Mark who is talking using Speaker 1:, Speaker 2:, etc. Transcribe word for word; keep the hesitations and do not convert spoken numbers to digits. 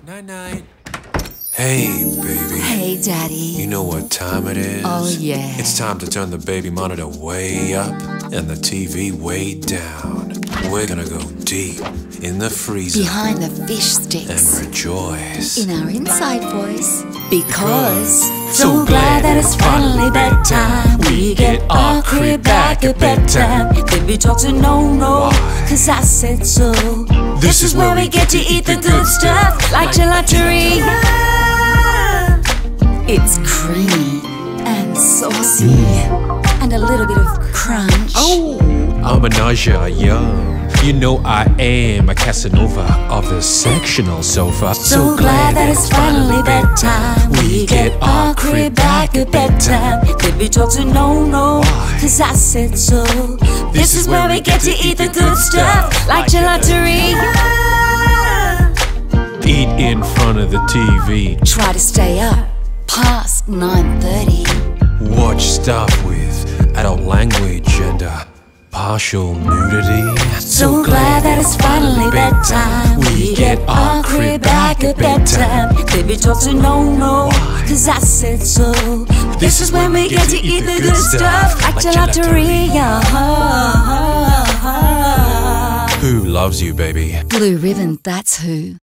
Speaker 1: Night night. Hey, baby.
Speaker 2: Hey, Daddy.
Speaker 1: You know what time it is?
Speaker 2: Oh, yeah.
Speaker 1: It's time to turn the baby monitor way up and the T V way down. We're gonna go deep in the freezer.
Speaker 2: Behind the fish
Speaker 1: And
Speaker 2: sticks.
Speaker 1: rejoice.
Speaker 2: In our inside voice. Because.
Speaker 1: So glad that it's finally bedtime. We get our crib back at bedtime.
Speaker 2: Baby talk to no, no.
Speaker 1: Why?
Speaker 2: Cause I said so.
Speaker 1: This is where we get to eat the good stuff.
Speaker 2: Like gelateria. It's creamy and saucy and a little bit of crunch.
Speaker 1: Oh, I'm a nausea, yum. You know I am a Casanova of the sectional sofa.
Speaker 2: So glad that it's finally bedtime. We get our crib back at bedtime. Baby talk to no, no.
Speaker 1: Why?
Speaker 2: Cause I said so. This is where we get to eat the good stuff. Like gelateria.
Speaker 1: Eat in front of the T V.
Speaker 2: Try to stay up past nine thirty.
Speaker 1: Watch stuff with adult language and uh, partial nudity.
Speaker 2: So glad that it's finally bedtime. We get our crib back at bedtime. Baby talk to no, no. Cause I said so. This is when we get to eat the good stuff. Like gelateria.
Speaker 1: Who loves you, baby?
Speaker 2: Blue ribbon, that's who.